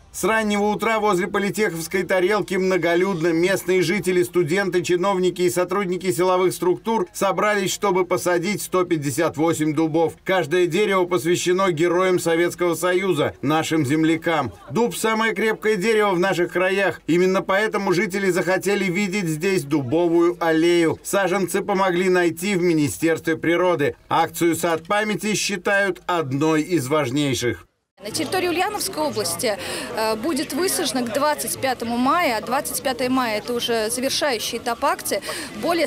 С раннего утра возле Политеховской тарелки многолюдно. Местные жители, студенты, чиновники и сотрудники силовых структур собрались, чтобы посадить 158 дубов. Каждое дерево посвящено героям Советского Союза, нашим землякам. Дуб – самое крепкое дерево в наших краях. Именно поэтому жители захотели видеть здесь дубовую аллею. Саженцы помогли найти в Министерстве природы. Акцию «Сад памяти» считают одной из важнейших. На территории Ульяновской области будет высажено к 25 мая, а 25 мая – это уже завершающий этап акции, более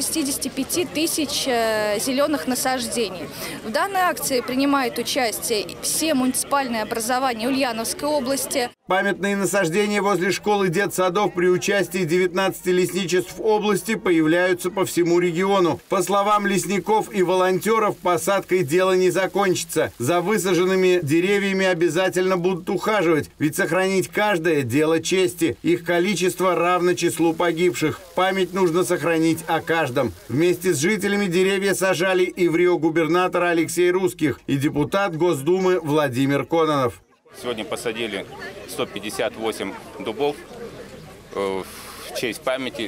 165 тысяч зеленых насаждений. В данной акции принимают участие все муниципальные образования Ульяновской области. Памятные насаждения возле школ и детсадов при участии 19 лесничеств области появляются по всему региону. По словам лесников и волонтеров, посадкой дело не закончится. За высаженными деревьями обязательно будут ухаживать, ведь сохранить каждое – дело чести. Их количество равно числу погибших. Память нужно сохранить о каждом. Вместе с жителями деревья сажали и в Рио губернатора Алексей Русских, и депутат Госдумы Владимир Кононов. Сегодня посадили 158 дубов в честь памяти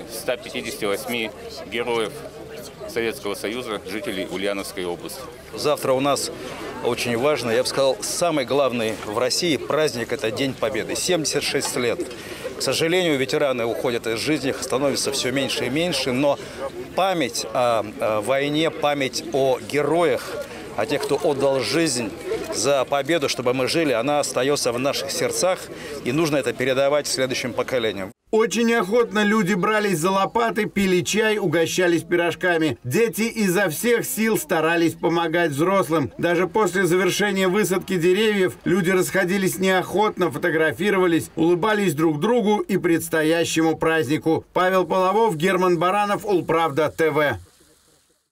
158 героев Советского Союза, жителей Ульяновской области. Завтра у нас очень важный, я бы сказал, самый главный в России праздник – это День Победы. 76 лет. К сожалению, ветераны уходят из жизни, их становится все меньше и меньше, но память о войне, память о героях, о тех, кто отдал жизнь за победу, чтобы мы жили, она остается в наших сердцах, и нужно это передавать следующим поколениям. Очень охотно люди брались за лопаты, пили чай, угощались пирожками. Дети изо всех сил старались помогать взрослым. Даже после завершения высадки деревьев люди расходились неохотно, фотографировались, улыбались друг другу и предстоящему празднику. Павел Половов, Герман Баранов, Улправда ТВ.